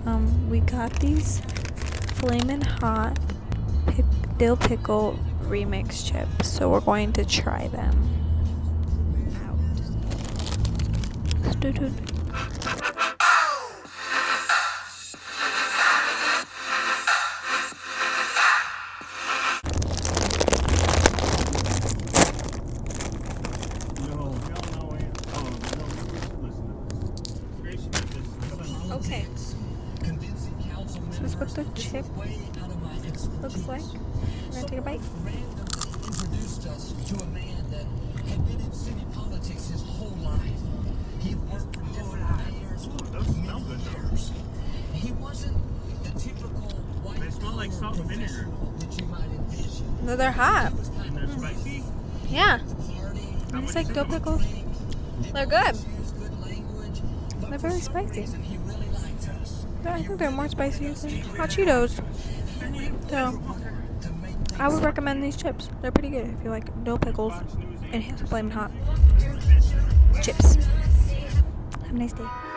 We got these Flamin' Hot Dill Pickle remix chips, so we're going to try them out. Okay. So this is what the chip looks like. We're gonna take a bite. Introduced us to a man that had been in city politics his whole life. He worked for different mayors for many years. He wasn't the typical white. They smell like salt and vinegar. That you might envision. No, they're hot. And they're spicy? Yeah. It's like dill pickles. They're good. They're very spicy. I think they're more spicy than hot Cheetos. So, I would recommend these chips. They're pretty good if you like dill pickles and Flamin' Hot chips. Have a nice day.